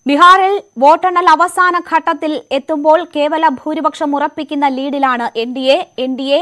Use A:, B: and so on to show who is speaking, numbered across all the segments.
A: ബീഹാറിൽ വോട്ടെണ്ണൽ അവസാന ഘട്ടത്തിൽ എത്തുമ്പോൾ കേവല ഭൂരിപക്ഷം ഉറപ്പിക്കുന്ന ലീഡിലാണ് എൻഡിഎ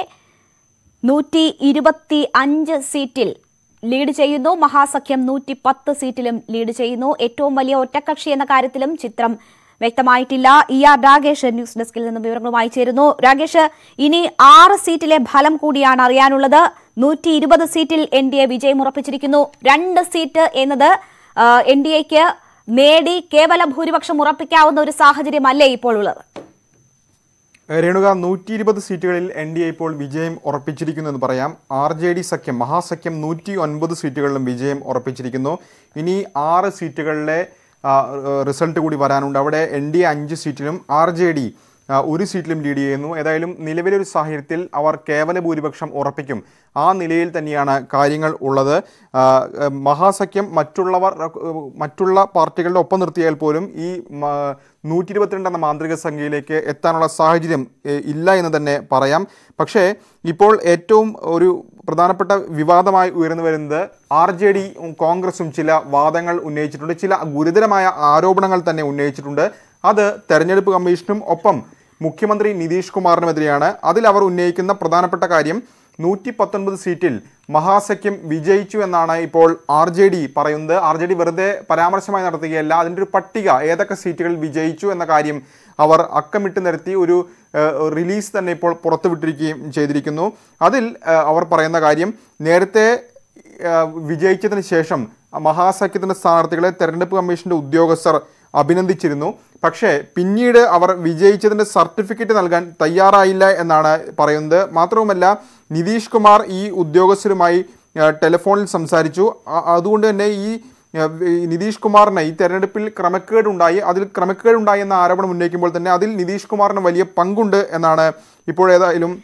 A: 125 സീറ്റിൽ ലീഡ് ചെയ്യുന്നു. മഹാസഖ്യം 110 സീറ്റിലും ലീഡ് ചെയ്യുന്നു. ഏറ്റവും വലിയ ഒറ്റക്കക്ഷി എന്ന കാര്യത്തിലും ചിത്രം വ്യക്തമായിട്ടില്ല. ER രാഗേഷ് ന്യൂസ് ഡെസ്കിൽ നിന്ന് വിവരങ്ങളുമായി ചേരുന്നു. രാഗേഷ്, ഇനി 6 സീറ്റിലെ ഫലം കൂടിയാണ് അറിയാനുള്ളത്. 120 സീറ്റിൽ എൻഡിഎ വിജയം ഉറപ്പിച്ചിരിക്കുന്നു. 2 സീറ്റ് എന്നത് എൻഡിഎക്ക് നേടി കേവല ഭൂരിപക്ഷം ഉറപ്പിക്കാവുന്ന ഒരു സാഹചര്യമല്ലേ ഇപ്പോൾ ഉള്ളത്?
B: രേണുക, 120 സീറ്റുകളിൽ എൻഡിഎ ഇപ്പോൾ വിജയം ഉറപ്പിച്ചിരിക്കുന്നു എന്ന് പറയാം. RJD സഖ്യം, മഹാസഖ്യം 109 സീറ്റുകളിലും വിജയം ഉറപ്പിച്ചിരിക്കുന്നു. ഇനി 6 സീറ്റുകളിലെ റിസൾട്ട് കൂടി വരാനുണ്ട്. അവിടെ എൻഡിഎ 5 സീറ്റിലും RJD 1 സീറ്റിലും ലീഡ് ചെയ്യുന്നു. ഏതായാലും നിലവിലെ ഒരു സാഹചര്യത്തിൽ അവർ കേവല ഭൂരിപക്ഷം ഉറപ്പിക്കും. ആ നിലയിൽ തന്നെയാണ് കാര്യങ്ങൾ ഉള്ളത്. മഹാസഖ്യം മറ്റുള്ള പാർട്ടികളുടെ ഒപ്പം നിർത്തിയാൽ പോലും ഈ 122 എന്ന മാന്ത്രിക സംഖ്യയിലേക്ക് എത്താനുള്ള സാഹചര്യം ഇല്ല എന്ന് തന്നെ പറയാം. പക്ഷേ ഇപ്പോൾ ഏറ്റവും ഒരു പ്രധാനപ്പെട്ട വിവാദമായി ഉയർന്നു വരുന്നത് RJD കോൺഗ്രസും ചില വാദങ്ങൾ ഉന്നയിച്ചിട്ടുണ്ട്. ചില ഗുരുതരമായ ആരോപണങ്ങൾ തന്നെ ഉന്നയിച്ചിട്ടുണ്ട്. അത് തെരഞ്ഞെടുപ്പ് കമ്മീഷനും ഒപ്പം മുഖ്യമന്ത്രി നിതീഷ് കുമാറിനുമെതിരെയാണ്. അതിൽ അവർ ഉന്നയിക്കുന്ന പ്രധാനപ്പെട്ട കാര്യം 119 സീറ്റിൽ മഹാസഖ്യം വിജയിച്ചു എന്നാണ് ഇപ്പോൾ RJD പറയുന്നത്. RJD വെറുതെ പരാമർശമായി നടത്തുകയല്ല, അതിൻ്റെ ഒരു പട്ടിക ഏതൊക്കെ സീറ്റുകളിൽ വിജയിച്ചു എന്ന കാര്യം അവർ അക്കമിട്ട് നിരത്തി ഒരു റിലീസ് തന്നെ ഇപ്പോൾ പുറത്തുവിട്ടിരിക്കുകയും ചെയ്തിരിക്കുന്നു. അതിൽ അവർ പറയുന്ന കാര്യം, നേരത്തെ വിജയിച്ചതിന് ശേഷം മഹാസഖ്യത്തിൻ്റെ സ്ഥാനാർത്ഥികളെ തെരഞ്ഞെടുപ്പ് കമ്മീഷൻ്റെ ഉദ്യോഗസ്ഥർ അഭിനന്ദിച്ചിരുന്നു. പക്ഷേ പിന്നീട് അവർ വിജയിച്ചതിൻ്റെ സർട്ടിഫിക്കറ്റ് നൽകാൻ തയ്യാറായില്ല എന്നാണ് പറയുന്നത്. മാത്രവുമല്ല, നിതീഷ് കുമാർ ഈ ഉദ്യോഗസ്ഥരുമായി ടെലിഫോണിൽ സംസാരിച്ചു. അതുകൊണ്ട് തന്നെ ഈ നിതീഷ് കുമാറിന് ഈ തെരഞ്ഞെടുപ്പിൽ ക്രമക്കേടുണ്ടായി എന്ന ആരോപണം ഉന്നയിക്കുമ്പോൾ തന്നെ അതിൽ നിതീഷ് കുമാറിന് വലിയ പങ്കുണ്ട് എന്നാണ് ഇപ്പോഴേതായാലും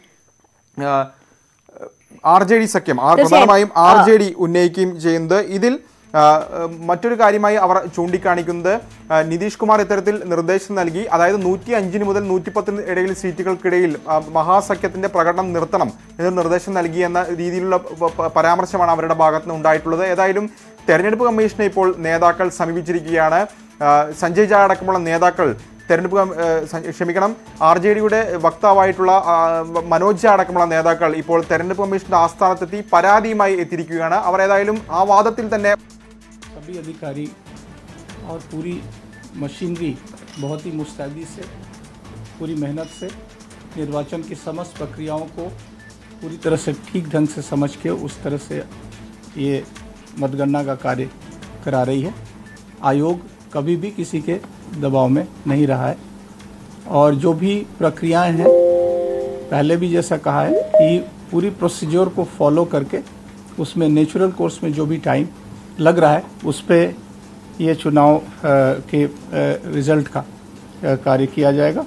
B: RJD സഖ്യം പ്രധാനമായും RJD ഉന്നയിക്കുകയും ചെയ്യുന്നത്. ഇതിൽ മറ്റൊരു കാര്യമായി അവർ ചൂണ്ടിക്കാണിക്കുന്നത്, നിതീഷ് കുമാർ ഇത്തരത്തിൽ നിർദ്ദേശം നൽകി, അതായത് 105 മുതൽ 110 ഇടയിൽ സീറ്റുകൾക്കിടയിൽ മഹാസഖ്യത്തിന്റെ പ്രകടനം നിർത്തണം എന്ന് നിർദ്ദേശം നൽകി എന്ന രീതിയിലുള്ള പരാമർശമാണ് അവരുടെ ഭാഗത്ത് നിന്ന് ഉണ്ടായിട്ടുള്ളത്. ഏതായാലും തെരഞ്ഞെടുപ്പ് കമ്മീഷനെ ഇപ്പോൾ നേതാക്കൾ സമീപിച്ചിരിക്കുകയാണ്. സഞ്ജയ് ജാ അടക്കമുള്ള നേതാക്കൾ RJDയുടെ വക്താവായിട്ടുള്ള മനോജ് ജാ അടക്കമുള്ള നേതാക്കൾ ഇപ്പോൾ തെരഞ്ഞെടുപ്പ് കമ്മീഷന്റെ ആസ്ഥാനത്തെത്തി പരാതിയുമായി എത്തിയിരിക്കുകയാണ്. അവർ ഏതായാലും ആ വാദത്തിൽ തന്നെ
C: सभी अधिकारी और पूरी मशीनरी बहुत ही मुस्तैदी से, पूरी मेहनत से निर्वाचन की समस्त प्रक्रियाओं को पूरी तरह से ठीक ढंग से समझ के उस तरह से ये मतगणना का कार्य करा रही है. आयोग कभी भी किसी के दबाव में नहीं रहा है और जो भी प्रक्रियाएं हैं, पहले भी जैसा कहा है कि पूरी प्रोसीजर को फॉलो करके उसमें नेचुरल कोर्स में जो भी टाइम लग रहा है उस पे ये चुनाव के रिज़ल्ट का कार्य किया जाएगा.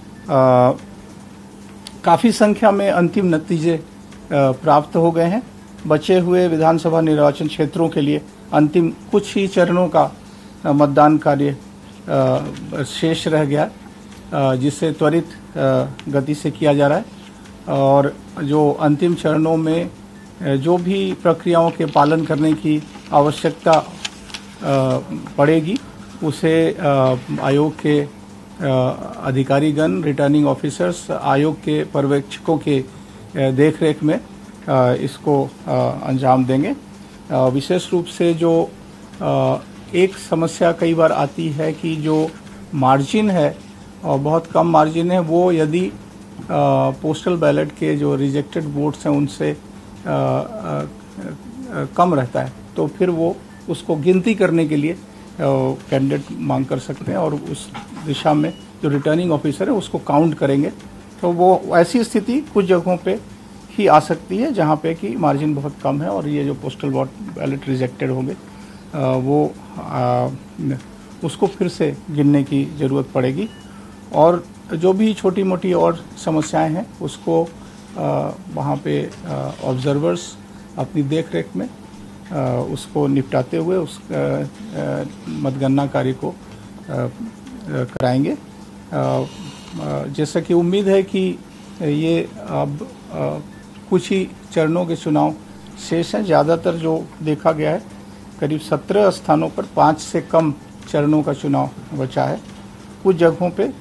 C: काफ़ी संख्या में अंतिम नतीजे प्राप्त हो गए हैं. बचे हुए विधानसभा निर्वाचन क्षेत्रों के लिए अंतिम कुछ ही चरणों का मतदान कार्य शेष रह गया, जिसे त्वरित गति से किया जा रहा है. और जो अंतिम चरणों में जो भी प्रक्रियाओं के पालन करने की आवश्यकता पड़ेगी उसे आयोग के अधिकारीगण, रिटर्निंग ऑफिसर्स, आयोग के पर्यवेक्षकों के देखरेख में इसको अंजाम देंगे. विशेष रूप से जो एक समस्या कई बार आती है कि जो मार्जिन है और बहुत कम मार्जिन है, वो यदि पोस्टल बैलेट के जो रिजेक्टेड वोट्स हैं उनसे कम रहता है तो फिर वो उसको गिनती करने के लिए कैंडिडेट मांग कर सकते हैं और उस दिशा में जो रिटर्निंग ऑफिसर है उसको काउंट करेंगे. तो वो ऐसी स्थिति कुछ जगहों पे ही आ सकती है जहाँ पे कि मार्जिन बहुत कम है और ये जो पोस्टल बैलेट रिजेक्टेड होंगे वो उसको फिर से गिनने की ज़रूरत पड़ेगी. और जो भी छोटी मोटी और समस्याएं हैं उसको वहाँ पे ऑब्जर्वर्स अपनी देख रेख में उसको निपटाते हुए उस मतगणना कार्य को कराएंगे. जैसा कि उम्मीद है कि ये अब कुछ ही चरणों के चुनाव शेष हैं. ज़्यादातर जो देखा गया है करीब 17 स्थानों पर 5 से कम चरणों का चुनाव बचा है। कुछ जगहों पे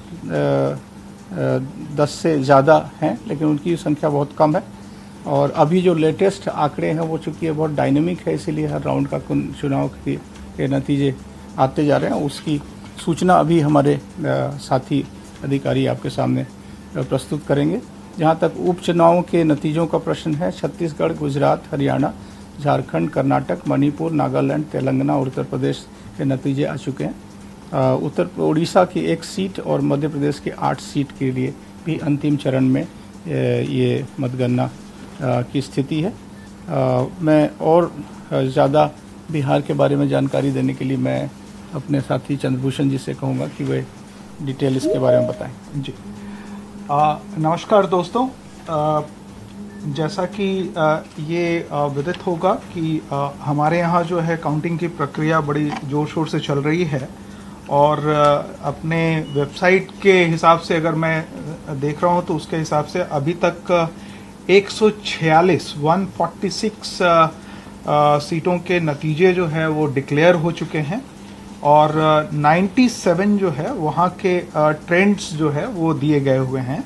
C: 10 से ज़्यादा हैं, लेकिन उनकी संख्या बहुत कम है। और अभी जो लेटेस्ट आंकड़े हैं वो चूँकि ये बहुत डायनेमिक है, इसीलिए हर राउंड का चुनाव के नतीजे आते जा रहे हैं। उसकी सूचना अभी हमारे साथी अधिकारी आपके सामने प्रस्तुत करेंगे। जहाँ तक उपचुनावों के नतीजों का प्रश्न है, छत्तीसगढ़, गुजरात, हरियाणा, झारखंड, कर्नाटक, मणिपुर, नागालैंड, तेलंगाना और उत्तर प्रदेश के नतीजे आ चुके हैं। उड़ीसा की 1 सीट और मध्य प्रदेश की 8 सीट के लिए भी अंतिम चरण में ये मतगणना की स्थिति है। मैं और ज़्यादा बिहार के बारे में जानकारी देने के लिए मैं अपने साथी चंद्रभूषण जी से कहूँगा कि वे डिटेल इसके बारे में बताएं।
D: जी नमस्कार दोस्तों, जैसा कि ये विदित होगा कि हमारे यहाँ जो है काउंटिंग की प्रक्रिया बड़ी ज़ोर शोर से चल रही है। और अपने वेबसाइट के हिसाब से अगर मैं देख रहा हूँ तो उसके हिसाब से अभी तक 146 सीटों के नतीजे जो है वो डिक्लेयर हो चुके हैं और 97 जो है वहाँ के ट्रेंड्स जो है वो दिए गए हुए हैं।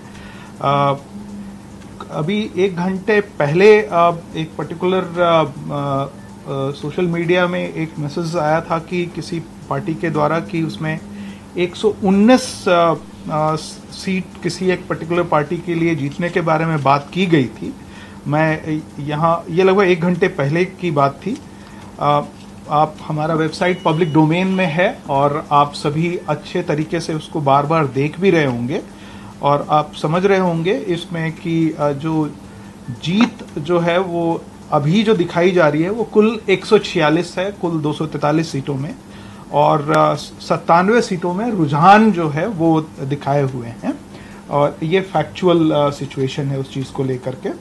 D: अभी 1 घंटे पहले एक पर्टिकुलर सोशल मीडिया में एक मैसेज आया था कि किसी पार्टी के द्वारा कि उसमें 119 सीट किसी एक पर्टिकुलर पार्टी के लिए जीतने के बारे में बात की गई थी। मैं यहाँ ये लगभग 1 घंटे पहले की बात थी। आप हमारा वेबसाइट पब्लिक डोमेन में है और आप सभी अच्छे तरीके से उसको बार बार देख भी रहे होंगे और आप समझ रहे होंगे इसमें कि जो जीत जो है वो अभी जो दिखाई जा रही है वो कुल 146 है, कुल 243 सीटों में, और 97 सीटों में रुझान जो है वो दिखाए हुए हैं। और ये फैक्चुअल सिचुएशन है उस चीज़ को लेकर के।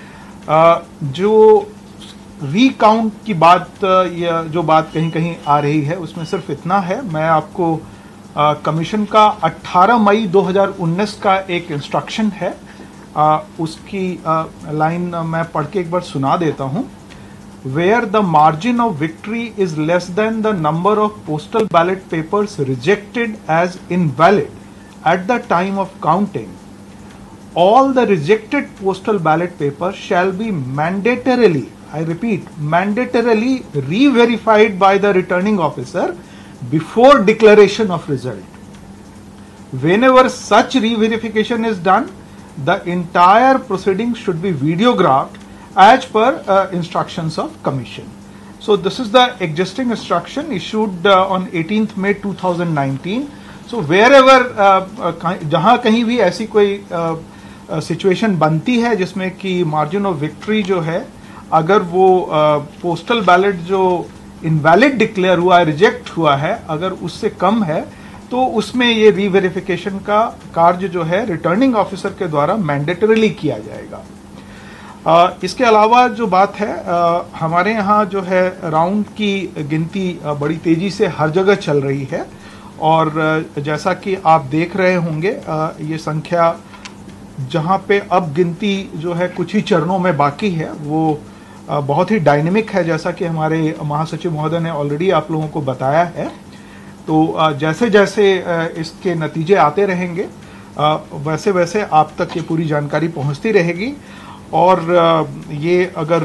D: जो रीकाउंट की बात या जो बात कहीं कहीं आ रही है उसमें सिर्फ इतना है, मैं आपको कमीशन का 18 मई 2019 का एक इंस्ट्रक्शन है, उसकी लाइन मैं पढ़ के एक बार सुना देता हूँ। Where the margin of victory is less than the number of postal ballot papers rejected as invalid at the time of counting, all the rejected postal ballot papers shall be mandatorily, I repeat, mandatorily re-verified by the returning officer before declaration of result. Whenever such re-verification is done, the entire proceeding should be videographed as per instructions of commission. So this is the existing instruction issued on 18th May 2019. So wherever जहाँ कहीं भी ऐसी कोई situation बनती है जिसमें कि margin of victory जो है अगर वो पोस्टल बैलेट जो इनवैलिड डिक्लेयर हुआ है, रिजेक्ट हुआ है, अगर उससे कम है तो उसमें ये रीवेरिफिकेशन का कार्य जो है रिटर्निंग ऑफिसर के द्वारा मैंडेटरीली किया जाएगा। इसके अलावा जो बात है, हमारे यहाँ जो है राउंड की गिनती बड़ी तेज़ी से हर जगह चल रही है और जैसा कि आप देख रहे होंगे ये संख्या जहाँ पे अब गिनती जो है कुछ ही चरणों में बाकी है वो बहुत ही डायनेमिक है, जैसा कि हमारे महासचिव महोदय ने ऑलरेडी आप लोगों को बताया है। तो जैसे जैसे इसके नतीजे आते रहेंगे वैसे वैसे आप तक ये पूरी जानकारी पहुँचती रहेगी। और ये अगर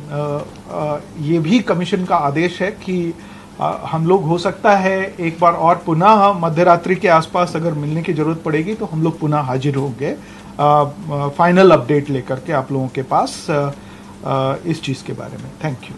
D: ये भी कमीशन का आदेश है कि हम लोग हो सकता है एक बार और पुनः मध्यरात्रि के आसपास अगर मिलने की ज़रूरत पड़ेगी तो हम लोग पुनः हाजिर होंगे फाइनल अपडेट लेकर के आप लोगों के पास इस चीज़ के बारे में। Thank you.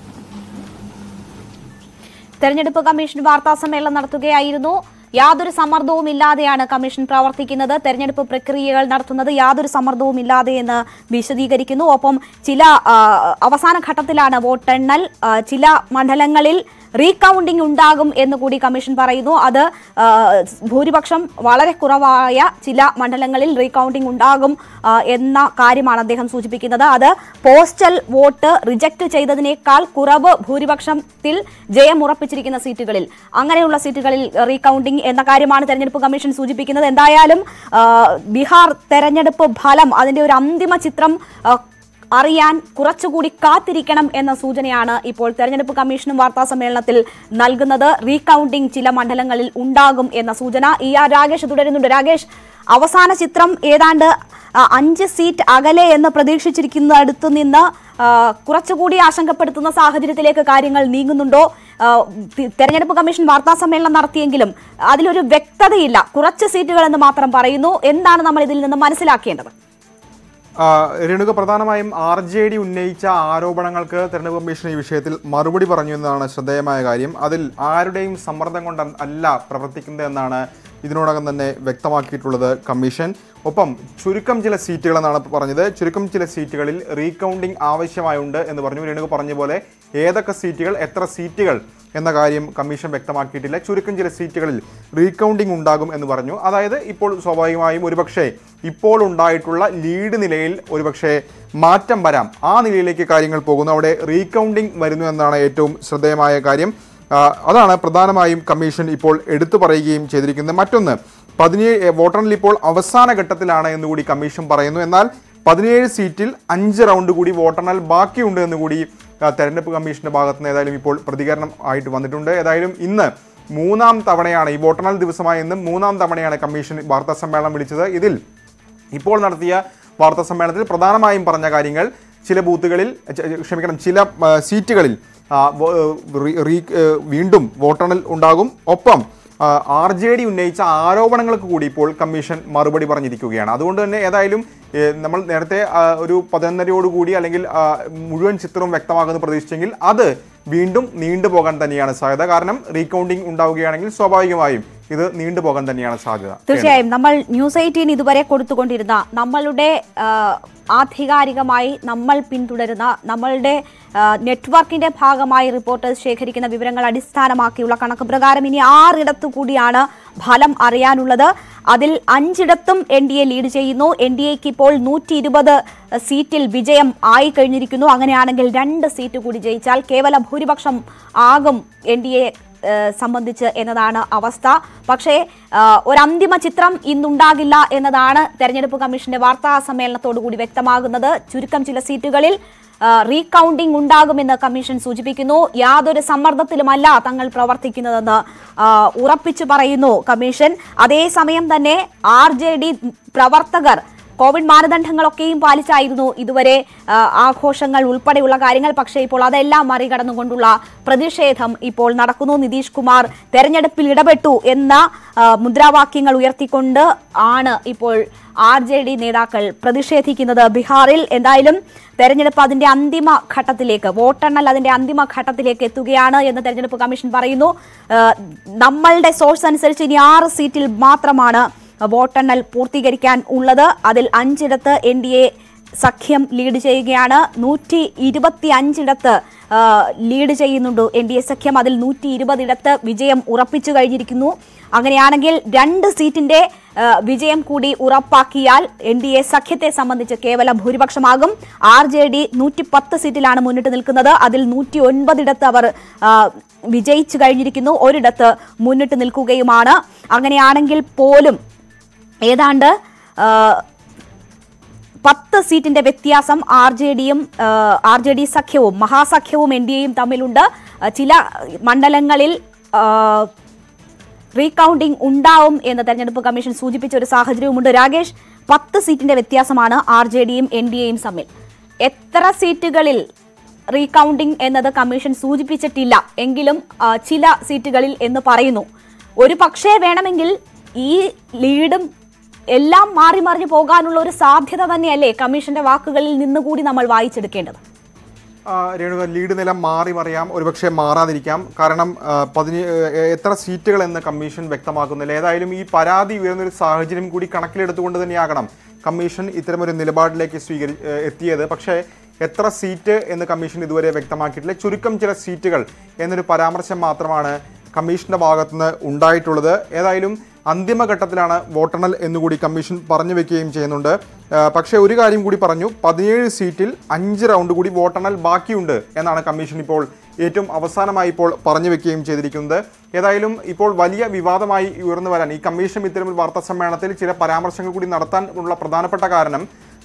A: തെരഞ്ഞെടുപ്പ് കമ്മീഷൻ വാർത്താ സമ്മേളനം നടത്തുകയായിരുന്നു. യാതൊരു സമ്മർദ്ദവുമില്ലാതെയാണ് കമ്മീഷൻ പ്രവർത്തിക്കുന്നത്. തെരഞ്ഞെടുപ്പ് പ്രക്രിയകൾ നടത്തുന്നത് യാതൊരു സമ്മർദ്ദവുമില്ലാതെ എന്ന് വിശദീകരിക്കുന്നു. ഒപ്പം ചില അവസാന ഘട്ടത്തിലാണ് വോട്ടെണ്ണൽ. ചില മണ്ഡലങ്ങളിൽ റീകൗണ്ടിംഗ് ഉണ്ടാകും എന്ന് കൂടി കമ്മീഷൻ പറയുന്നു. അത് ഭൂരിപക്ഷം വളരെ കുറവായ ചില മണ്ഡലങ്ങളിൽ റീകൗണ്ടിംഗ് ഉണ്ടാകും എന്ന കാര്യമാണ് അദ്ദേഹം സൂചിപ്പിക്കുന്നത്. അത് പോസ്റ്റൽ വോട്ട് റിജക്ട് ചെയ്തതിനേക്കാൾ കുറവ് ഭൂരിപക്ഷത്തിൽ ജയമുറപ്പിച്ചിരിക്കുന്ന സീറ്റുകളിൽ, അങ്ങനെയുള്ള സീറ്റുകളിൽ റീകൗണ്ടിംഗ് എന്ന കാര്യമാണ് തെരഞ്ഞെടുപ്പ് കമ്മീഷൻ സൂചിപ്പിക്കുന്നത്. എന്തായാലും ബീഹാർ തെരഞ്ഞെടുപ്പ് ഫലം അതിന്റെ ഒരു അന്തിമ ചിത്രം അറിയാൻ കുറച്ചുകൂടി കാത്തിരിക്കണം എന്ന സൂചനയാണ് ഇപ്പോൾ തെരഞ്ഞെടുപ്പ് കമ്മീഷനും വാർത്താ സമ്മേളനത്തിൽ നൽകുന്നത്. റീകൌണ്ടിംഗ് ചില മണ്ഡലങ്ങളിൽ ഉണ്ടാകും എന്ന സൂചന. രാഗേഷ് തുടരുന്നുണ്ട്. രാഗേഷ്, അവസാന ചിത്രം ഏതാണ്ട് 5 സീറ്റ് അകലെ എന്ന് പ്രതീക്ഷിച്ചിരിക്കുന്നിടത്തു നിന്ന് കുറച്ചുകൂടി ആശങ്കപ്പെടുത്തുന്ന സാഹചര്യത്തിലേക്ക് കാര്യങ്ങൾ നീങ്ങുന്നുണ്ടോ? തെരഞ്ഞെടുപ്പ് കമ്മീഷൻ വാർത്താ സമ്മേളനം നടത്തിയെങ്കിലും അതിലൊരു വ്യക്തതയില്ല. കുറച്ച് സീറ്റുകൾ എന്ന് മാത്രം പറയുന്നു. എന്താണ് നമ്മൾ ഇതിൽ നിന്ന് മനസ്സിലാക്കേണ്ടത്?
B: രേണുക, പ്രധാനമായും RJD ഉന്നയിച്ച ആരോപണങ്ങൾക്ക് തെരഞ്ഞെടുപ്പ് കമ്മീഷൻ ഈ വിഷയത്തിൽ മറുപടി പറഞ്ഞു എന്നതാണ് ശ്രദ്ധേയമായ കാര്യം. അതിൽ ആരുടെയും സമ്മർദ്ദം കൊണ്ട് അല്ല പ്രവർത്തിക്കുന്നത് എന്നാണ് ഇതിനോടകം തന്നെ വ്യക്തമാക്കിയിട്ടുള്ളത് കമ്മീഷൻ. ഒപ്പം ചുരുക്കം ചില സീറ്റുകൾ എന്നാണ് പറഞ്ഞത്. ചുരുക്കം ചില സീറ്റുകളിൽ റീകൌണ്ടിംഗ് ആവശ്യമായുണ്ട് എന്ന് പറഞ്ഞു. രേണുക പറഞ്ഞ പോലെ ഏതൊക്കെ സീറ്റുകൾ, എത്ര സീറ്റുകൾ എന്ന കാര്യം കമ്മീഷൻ വ്യക്തമാക്കിയിട്ടില്ല. ചുരുക്കം ചില സീറ്റുകളിൽ റീകൌണ്ടിംഗ് ഉണ്ടാകും എന്ന് പറഞ്ഞു. അതായത് ഇപ്പോൾ സ്വാഭാവികമായും ഒരുപക്ഷെ ഇപ്പോൾ ഉണ്ടായിട്ടുള്ള ലീഡ് നിലയിൽ ഒരുപക്ഷെ മാറ്റം വരാം. ആ നിലയിലേക്ക് കാര്യങ്ങൾ പോകുന്നു. അവിടെ റീകൌണ്ടിംഗ് വരുന്നു എന്നാണ് ഏറ്റവും ശ്രദ്ധേയമായ കാര്യം. അതാണ് പ്രധാനമായും കമ്മീഷൻ ഇപ്പോൾ എടുത്തു പറയുകയും ചെയ്തിരിക്കുന്നത്. മറ്റൊന്ന്, 17 വോട്ടെണ്ണൽ ഇപ്പോൾ അവസാന ഘട്ടത്തിലാണ് എന്നുകൂടി കമ്മീഷൻ പറയുന്നു. എന്നാൽ 17 സീറ്റിൽ 5 റൗണ്ട് കൂടി വോട്ടെണ്ണൽ ബാക്കിയുണ്ട് എന്നുകൂടി തെരഞ്ഞെടുപ്പ് കമ്മീഷന്റെ ഭാഗത്ത് നിന്ന് ഏതായാലും ഇപ്പോൾ പ്രതികരണം ആയിട്ട് വന്നിട്ടുണ്ട്. ഏതായാലും ഇന്ന് 3ാം തവണയാണ്, ഈ വോട്ടെണ്ണൽ ദിവസമായ ഇന്ന് 3ാം തവണയാണ് കമ്മീഷൻ വാർത്താ സമ്മേളനം വിളിച്ചത്. ഇതിൽ ഇപ്പോൾ നടത്തിയ വാർത്താ സമ്മേളനത്തിൽ പ്രധാനമായും പറഞ്ഞ കാര്യങ്ങൾ ചില ബൂത്തുകളിൽ, ചില സീറ്റുകളിൽ വീണ്ടും വോട്ടെണ്ണൽ ഉണ്ടാകും. ഒപ്പം RJD ഉന്നയിച്ച ആരോപണങ്ങൾക്ക് കൂടി ഇപ്പോൾ കമ്മീഷൻ മറുപടി പറഞ്ഞിരിക്കുകയാണ്. അതുകൊണ്ട് തന്നെ ഏതായാലും നമ്മൾ നേരത്തെ ഒരു 11:30 അല്ലെങ്കിൽ മുഴുവൻ ചിത്രവും വ്യക്തമാകുമെന്ന് പ്രതീക്ഷിച്ചെങ്കിൽ അത് വീണ്ടും നീണ്ടുപോകാൻ തന്നെയാണ് സാധ്യത. കാരണം റീകൌണ്ടിംഗ് ഉണ്ടാവുകയാണെങ്കിൽ സ്വാഭാവികമായും ഇത് നീണ്ടുപോകാൻ തന്നെയാണ് സാധ്യത.
A: തീർച്ചയായും നമ്മൾ ന്യൂസ് 18 ഇതുവരെ കൊടുത്തുകൊണ്ടിരുന്ന നമ്മളുടെ ആധികാരികമായി നമ്മൾ പിന്തുടരുന്ന നമ്മളുടെ നെറ്റ്വർക്കിന്റെ ഭാഗമായി റിപ്പോർട്ടേഴ്സ് ശേഖരിക്കുന്ന വിവരങ്ങൾ അടിസ്ഥാനമാക്കിയുള്ള കണക്ക് പ്രകാരം ഇനി 6 ഇടത്തു കൂടിയാണ് ഫലം അറിയാനുള്ളത്. അതിൽ 5 ഇടത്തും NDA ലീഡ് ചെയ്യുന്നു. NDAക്ക് ഇപ്പോൾ 120 സീറ്റിൽ വിജയം ആയി കഴിഞ്ഞിരിക്കുന്നു. അങ്ങനെയാണെങ്കിൽ 2 സീറ്റ് കൂടി ജയിച്ചാൽ കേവല ഭൂരിപക്ഷം ആകും NDA സംബന്ധിച്ച് എന്നതാണ് അവസ്ഥ. പക്ഷേ ഒരു അന്തിമ ചിത്രം ഇന്നുണ്ടാകില്ല എന്നതാണ് തെരഞ്ഞെടുപ്പ് കമ്മീഷന്റെ വാർത്താ സമ്മേളനത്തോടുകൂടി വ്യക്തമാകുന്നത്. ചുരുക്കം ചില സീറ്റുകളിൽ റീകൌണ്ടിംഗ് ഉണ്ടാകുമെന്ന് കമ്മീഷൻ സൂചിപ്പിക്കുന്നു. യാതൊരു സമ്മർദ്ദത്തിലുമല്ല തങ്ങൾ പ്രവർത്തിക്കുന്നതെന്ന് ഉറപ്പിച്ചു പറയുന്നു കമ്മീഷൻ. അതേസമയം തന്നെ RJD പ്രവർത്തകർ കോവിഡ് മാനദണ്ഡങ്ങളൊക്കെയും പാലിച്ചായിരുന്നു ഇതുവരെ ആഘോഷങ്ങൾ ഉൾപ്പെടെയുള്ള കാര്യങ്ങൾ. പക്ഷേ ഇപ്പോൾ അതെല്ലാം മറികടന്നുകൊണ്ടുള്ള പ്രതിഷേധം ഇപ്പോൾ നടക്കുന്നു. നിതീഷ് കുമാർ തെരഞ്ഞെടുപ്പിൽ ഇടപെട്ടു എന്ന മുദ്രാവാക്യങ്ങൾ ഉയർത്തിക്കൊണ്ട് ആണ് ഇപ്പോൾ RJD നേതാക്കൾ പ്രതിഷേധിക്കുന്നത് ബീഹാറിൽ. എന്തായാലും തെരഞ്ഞെടുപ്പ് അതിന്റെ അന്തിമ ഘട്ടത്തിലേക്ക്, വോട്ടെണ്ണൽ അതിന്റെ അന്തിമ ഘട്ടത്തിലേക്ക് എത്തുകയാണ് എന്ന് തെരഞ്ഞെടുപ്പ് കമ്മീഷൻ പറയുന്നു. നമ്മളുടെ സോഴ്സ് അനുസരിച്ച് ഇനി 6 സീറ്റിൽ മാത്രമാണ് വോട്ടെണ്ണൽ പൂർത്തീകരിക്കാൻ ഉള്ളത്. അതിൽ 5 ഇടത്ത് NDA സഖ്യം ലീഡ് ചെയ്യുകയാണ്. 125 ഇടത്ത് ലീഡ് ചെയ്യുന്നുണ്ട് NDA സഖ്യം. അതിൽ 120 ഇടത്ത് വിജയം ഉറപ്പിച്ചു കഴിഞ്ഞിരിക്കുന്നു. അങ്ങനെയാണെങ്കിൽ 2 സീറ്റിന്റെ വിജയം കൂടി ഉറപ്പാക്കിയാൽ NDA സഖ്യത്തെ സംബന്ധിച്ച് കേവല ഭൂരിപക്ഷമാകും. RJD 110 സീറ്റിലാണ് മുന്നിട്ട് നിൽക്കുന്നത്. അതിൽ 109 ഇടത്ത് അവർ വിജയിച്ചു കഴിഞ്ഞിരിക്കുന്നു. ഒരിടത്ത് മുന്നിട്ട് നിൽക്കുകയുമാണ്. അങ്ങനെയാണെങ്കിൽ പോലും ഏതാണ്ട് 10 സീറ്റിന്റെ വ്യത്യാസം RJD സഖ്യവും മഹാസഖ്യവും NDAയും തമ്മിലുണ്ട്. ചില മണ്ഡലങ്ങളിൽ റീകൌണ്ടിംഗ് ഉണ്ടാവും എന്ന് തെരഞ്ഞെടുപ്പ് കമ്മീഷൻ സൂചിപ്പിച്ച ഒരു സാഹചര്യവുമുണ്ട്. രാഗേഷ്, 10 സീറ്റിന്റെ വ്യത്യാസമാണ് RJDയും NDAയും തമ്മിൽ. എത്ര സീറ്റുകളിൽ റീകൌണ്ടിംഗ് എന്നത് കമ്മീഷൻ സൂചിപ്പിച്ചിട്ടില്ല എങ്കിലും ചില സീറ്റുകളിൽ എന്ന് പറയുന്നു. ഒരു പക്ഷേ വേണമെങ്കിൽ ഈ ലീഡും എല്ലാം മാറി മറിഞ്ഞു പോകാനുള്ള ഒരു സാധ്യത തന്നെയല്ലേ കമ്മീഷന്റെ വാക്കുകളിൽ നിന്നുകൂടി നമ്മൾ വായിച്ചെടുക്കേണ്ടത്?
B: രേണുക, ലീഡ് നില മാറി മറിയാം, ഒരുപക്ഷെ മാറാതിരിക്കാം. കാരണം എത്ര സീറ്റുകൾ എന്ന് കമ്മീഷൻ വ്യക്തമാക്കുന്നില്ല. ഏതായാലും ഈ പരാതി ഉയർന്നൊരു സാഹചര്യം കൂടി കണക്കിലെടുത്തുകൊണ്ട് തന്നെയാകണം കമ്മീഷൻ ഇത്തരമൊരു നിലപാടിലേക്ക് എത്തിയത്. പക്ഷേ എത്ര സീറ്റ് എന്ന് കമ്മീഷൻ ഇതുവരെ വ്യക്തമാക്കിയിട്ടില്ല. ചുരുക്കം ചില സീറ്റുകൾ എന്നൊരു പരാമർശം മാത്രമാണ് കമ്മീഷന്റെ ഭാഗത്തുനിന്ന് ഉണ്ടായിട്ടുള്ളത്. ഏതായാലും അന്തിമഘട്ടത്തിലാണ് വോട്ടെണ്ണൽ എന്നുകൂടി കമ്മീഷൻ പറഞ്ഞു വെക്കുകയും ചെയ്യുന്നുണ്ട്. പക്ഷേ ഒരു കാര്യം കൂടി പറഞ്ഞു, 17 സീറ്റിൽ 5 റൗണ്ട് കൂടി വോട്ടെണ്ണൽ ബാക്കിയുണ്ട് എന്നാണ് കമ്മീഷൻ ഇപ്പോൾ ഏറ്റവും അവസാനമായി ഇപ്പോൾ പറഞ്ഞു വെക്കുകയും ചെയ്തിരിക്കുന്നത്. ഏതായാലും ഇപ്പോൾ വലിയ വിവാദമായി ഉയർന്നു വരാൻ ഈ കമ്മീഷൻ ഇത്തരത്തിൽ വാർത്താ സമ്മേളനത്തിൽ ചില പരാമർശങ്ങൾ കൂടി നടത്താൻ ഉള്ള പ്രധാനപ്പെട്ട കാരണം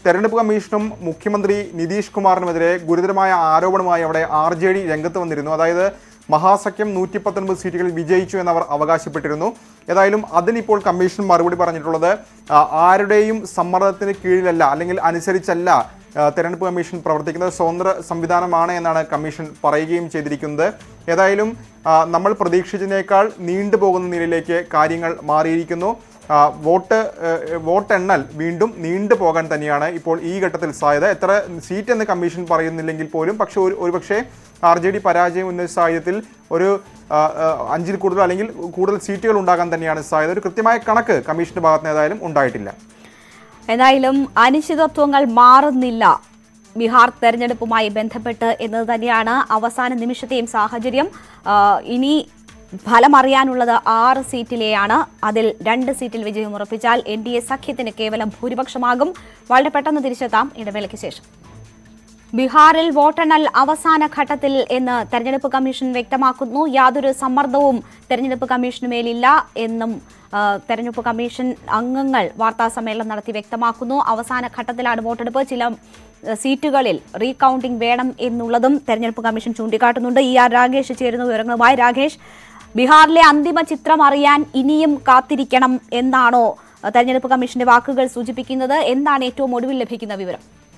B: തെരഞ്ഞെടുപ്പ് കമ്മീഷനും മുഖ്യമന്ത്രി നിതീഷ് കുമാറിനുമെതിരെ ഗുരുതരമായ ആരോപണമായി അവിടെ RJD രംഗത്ത് വന്നിരുന്നു. അതായത് മഹാസഖ്യം 119 സീറ്റുകളിൽ വിജയിച്ചു എന്നവർ അവകാശപ്പെട്ടിരുന്നു. ഏതായാലും അതിനിപ്പോൾ കമ്മീഷൻ മറുപടി പറഞ്ഞിട്ടുള്ളത് ആരുടെയും സമ്മർദ്ദത്തിന് കീഴിലല്ല അല്ലെങ്കിൽ അനുസരിച്ചല്ല തെരഞ്ഞെടുപ്പ് കമ്മീഷൻ പ്രവർത്തിക്കുന്നത്, സ്വതന്ത്ര സംവിധാനമാണ് എന്നാണ് കമ്മീഷൻ പറയുകയും ചെയ്തിരിക്കുന്നത്. ഏതായാലും നമ്മൾ പ്രതീക്ഷിച്ചതിനേക്കാൾ നീണ്ടുപോകുന്ന നിലയിലേക്ക് കാര്യങ്ങൾ മാറിയിരിക്കുന്നു. വോട്ടെണ്ണൽ വീണ്ടും നീണ്ടുപോകാൻ തന്നെയാണ് ഇപ്പോൾ ഈ ഘട്ടത്തിൽ സാധ്യത. എത്ര സീറ്റ് എന്ന് കമ്മീഷൻ പറയുന്നില്ലെങ്കിൽ പോലും പക്ഷേ ഒരുപക്ഷെ RJD പരാജയം ഉന്നയിച്ച സാഹചര്യത്തിൽ ഒരു 5-ൽ കൂടുതൽ അല്ലെങ്കിൽ കൂടുതൽ സീറ്റുകൾ ഉണ്ടാകാൻ തന്നെയാണ് സാധ്യത. ഒരു കൃത്യമായ കണക്ക് കമ്മീഷന്റെ ഭാഗത്ത് ഏതായാലും ഉണ്ടായിട്ടില്ല.
A: എന്തായാലും അനിശ്ചിതത്വങ്ങൾ മാറുന്നില്ല ബീഹാർ തെരഞ്ഞെടുപ്പുമായി ബന്ധപ്പെട്ട് എന്നത് തന്നെയാണ് അവസാന നിമിഷത്തെയും സാഹചര്യം. ഇനി ഫലമറിയാനുള്ളത് 6 സീറ്റിലെയാണ്. അതിൽ 2 സീറ്റിൽ വിജയം ഉറപ്പിച്ചാൽ NDA സഖ്യത്തിന് കേവലം ഭൂരിപക്ഷമാകും. വളരെ പെട്ടെന്ന് തിരിച്ചെത്താം ഇടവേളയ്ക്ക് ശേഷം. ബീഹാറിൽ വോട്ടെണ്ണൽ അവസാന ഘട്ടത്തിൽ എന്ന് തെരഞ്ഞെടുപ്പ് കമ്മീഷൻ വ്യക്തമാക്കുന്നു. യാതൊരു സമ്മർദ്ദവും തെരഞ്ഞെടുപ്പ് കമ്മീഷന് മേലില്ല എന്നും തെരഞ്ഞെടുപ്പ് കമ്മീഷൻ അംഗങ്ങൾ വാർത്താസമ്മേളനം നടത്തി വ്യക്തമാക്കുന്നു. അവസാന ഘട്ടത്തിലാണ് വോട്ടെടുപ്പ്. ചില സീറ്റുകളിൽ റീകൌണ്ടിംഗ് വേണം എന്നുള്ളതും തെരഞ്ഞെടുപ്പ് കമ്മീഷൻ ചൂണ്ടിക്കാട്ടുന്നുണ്ട്. ER രാഗേഷ് ചേരുന്ന വിവരങ്ങളുമായി. രാഗേഷ്, ബീഹാറിലെ അന്തിമ ചിത്രം അറിയാൻ ഇനിയും കാത്തിരിക്കണം എന്നാണോ തെരഞ്ഞെടുപ്പ് കമ്മീഷന്റെ വാക്കുകൾ സൂചിപ്പിക്കുന്നത്? എന്താണ് ഏറ്റവും ഒടുവിൽ ലഭിക്കുന്ന വിവരം?